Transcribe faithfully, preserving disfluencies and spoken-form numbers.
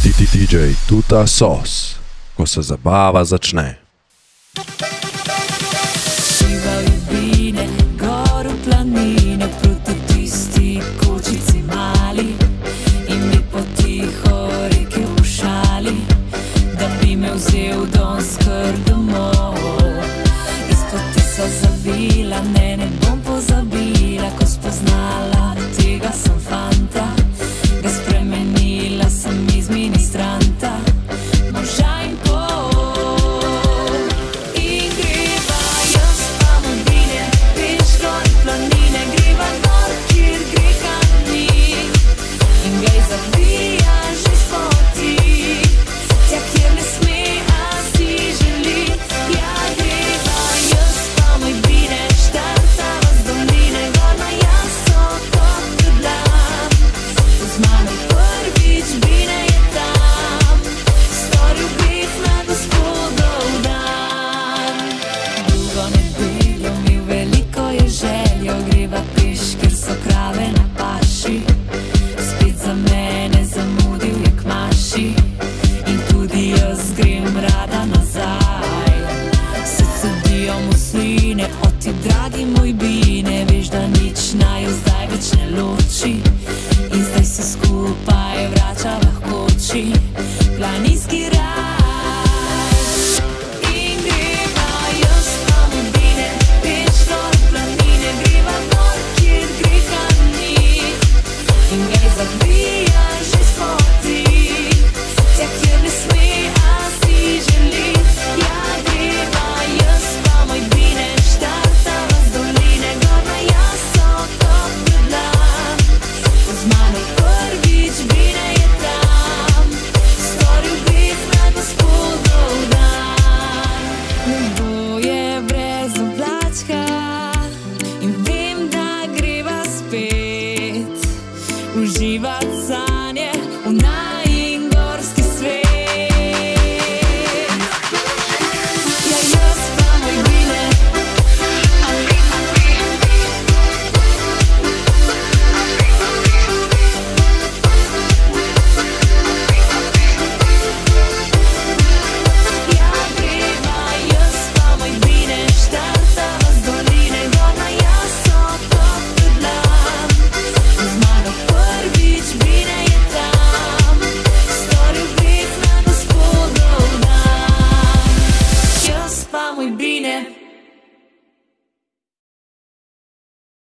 D J Tuta Sauce, ko se zabava začne. Šiva ljubine, gor v planine, proti tisti kočici mali. In mi potiho rekel v šali, da bi me vzel danes kar domov. Iz poti so zavila, ne, ne bom pozabila, ko spoznala tega sem fanta. Ga spremenila sem iz ministranta, moža in pol. In greva jaz pa mobile, peš gor planine, greva gor, kjer greha ni. In glej, zavija že s poti, tja, kjer ne sme, a si želi. Ja, greva jaz pa mobile, štartava z doline, gor na jaso kot predlam. Z mano prvič bine je tam, storil greh na Gospodov dan. Drugo nedeljo mi veliko je željo, greva peš, ker so krave na paši. Spet za mene zamudil je k maši in tudi jaz grem rada nazaj. Se sedijo musline, o ti dragi moj bine, veš, da nič naju zdaj več ne loči. In zdaj se skupaj vrača lahkoči planinski raj. In greva jaz pa mobile, peš gor planine, greva gor, kjer greha ni. In glej, zavija že s poti, tja, kjer ne sme, a si želi. Ja, greva jaz pa mobile, štartava z doline, gor na jaso kot predlam. Z mano prvič bine je tam, storil greh na Gospodov dan. Nebo je brez oblačka in vem, da greva spet uživat sanje v nas.